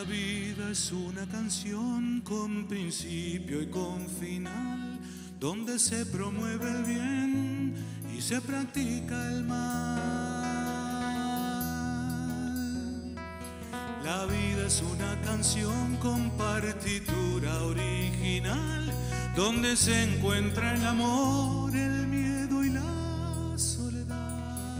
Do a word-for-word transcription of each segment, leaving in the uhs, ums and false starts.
vida es una canción con principio y con final, donde se promueve el bien y se practica el mal. La vida es una canción con partitura original, donde se encuentra el amor, el miedo y la soledad.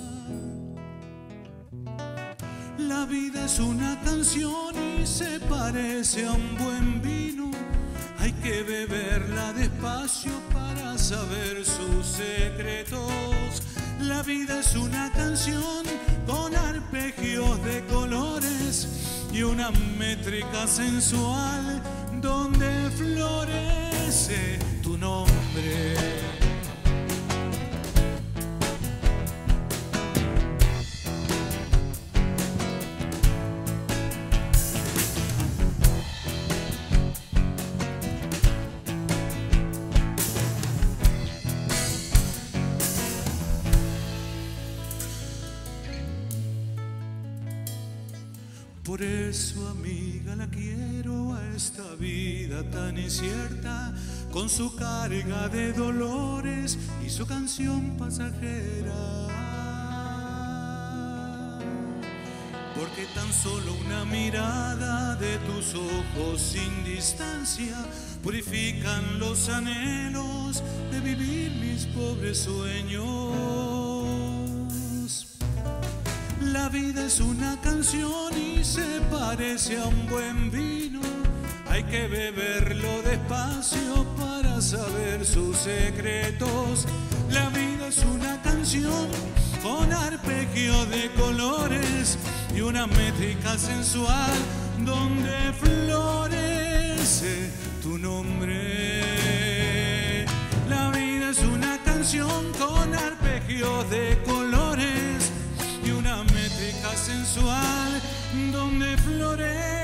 La vida es una canción y se parece a un buen vino. Hay que beberla despacio para saber sus secretos. La vida es una canción con arpegios de colores y una métrica sensual donde florece tu nombre. Por eso, amiga, la quiero a esta vida tan incierta, con su carga de dolores y su canción pasajera. Porque tan solo una mirada de tus ojos sin distancia purifican los anhelos de vivir mis pobres sueños. La vida es una canción y se parece a un buen vino. Hay que beberlo despacio para saber sus secretos. La vida es una canción con arpegio de colores y una métrica sensual donde florece tu nombre. La vida es una canción con arpegio de colores y una métrica sensual donde florece